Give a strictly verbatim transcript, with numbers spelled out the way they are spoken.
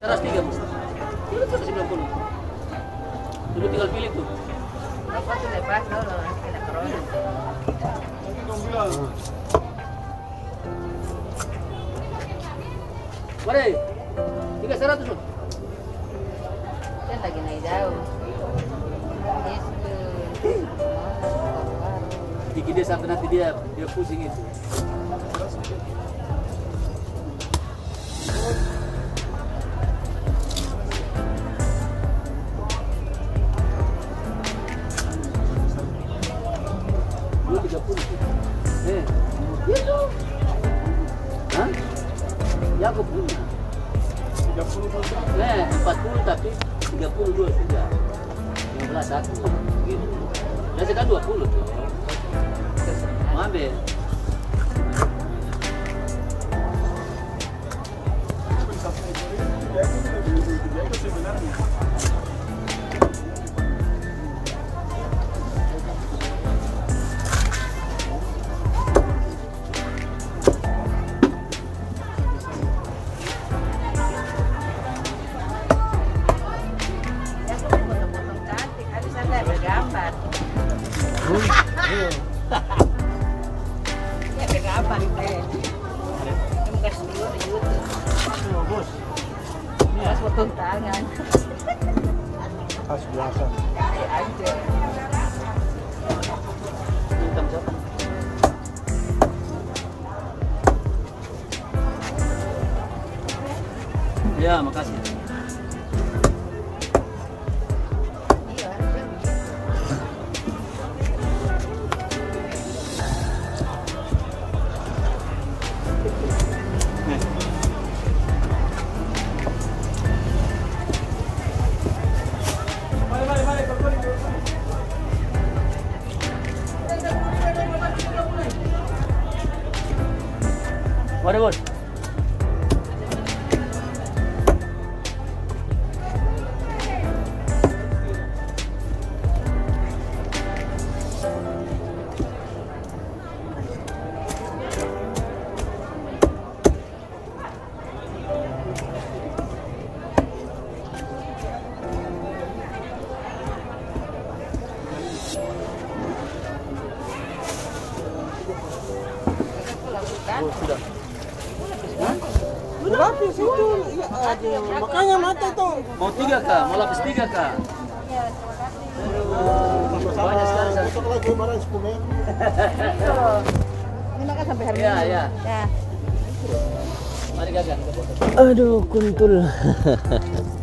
Seratus tiga bos. Seratus sembilan puluh. Dulu tinggal pilih tuh. Apa tuh lepas dulu, kena corona. Mari, tiga seratus tuh. Kan lagi naik jauh. Yes, Dikit dia sampai nanti dia dia pusing itu. Dua tiga puluh. Eh, itu. Hah? Ya aku punya. Tiga puluh. Eh, empat puluh tapi tiga puluh dua sudah. Lima belas satu. Gitu. Dan sekarang dua puluh tuh. Mau ambil? Ya berapa teh? Kamu kasih dulu di YouTube. Bos. Pas potong tangan. Pas biasa. Ya aja. Hitam siapa? Ya, makasih. Mari bos. Oh, sudah. Lapis itu, ya, aduh, makanya mata itu. Mau tiga kak, mau lapis tiga kak. Banyak sekali. Untuk lagi kemarin sepuluh. Ini makan sampai hari Ya, ini. ya. Ya. Mari kakak. Aduh, kuntul.